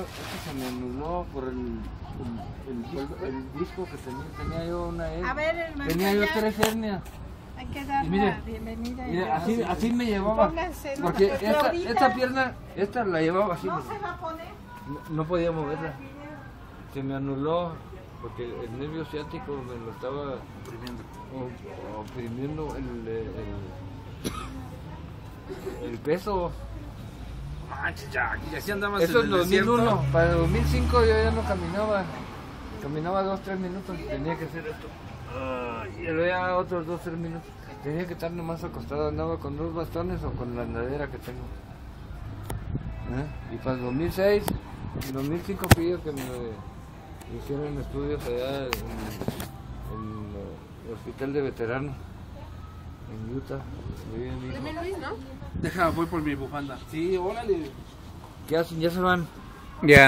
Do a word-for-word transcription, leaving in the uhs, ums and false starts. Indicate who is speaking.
Speaker 1: este se me anuló por el, el, el, disco, el disco que tenía, tenía yo una
Speaker 2: A ver, hermano,
Speaker 1: tenía yo tres hernias.
Speaker 2: Hay que dar
Speaker 1: mire,
Speaker 2: la bienvenida.
Speaker 1: Mire, así, así me llevaba,
Speaker 2: Pónganse, no,
Speaker 1: porque
Speaker 2: porque
Speaker 1: esta,
Speaker 2: ahorita-
Speaker 1: esta pierna, esta la llevaba así.
Speaker 2: ¿No se va a poner?
Speaker 1: No, no podía moverla. Se me anuló porque el nervio ciático me lo estaba oprimiendo, o, oprimiendo el, el, el peso.
Speaker 3: Manches, ya, y así andabas
Speaker 1: Eso
Speaker 3: en
Speaker 1: es
Speaker 3: el
Speaker 1: dos mil uno,
Speaker 3: desierto.
Speaker 1: para el dos mil cinco yo ya no caminaba, caminaba dos, tres minutos, tenía que hacer esto, y luego ya otros dos, tres minutos, tenía que estar nomás acostado, andaba con dos bastones o con la andadera que tengo. ¿Eh? Y para el dos mil seis, en dos mil cinco pido que me hicieron estudios allá en, en el hospital de veteranos, en Utah, viví en Utah.
Speaker 4: Dime Luis, ¿no?
Speaker 3: Deja, voy por mi bufanda.
Speaker 1: Sí, órale. ¿Qué hacen? ¿Ya se van?
Speaker 5: Ya.